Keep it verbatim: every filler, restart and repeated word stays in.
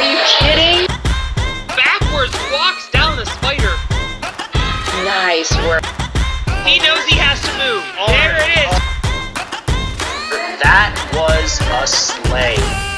you kidding? Backwards walks down the spider. Nice work. He knows he has to move. There it is. That was a sleigh.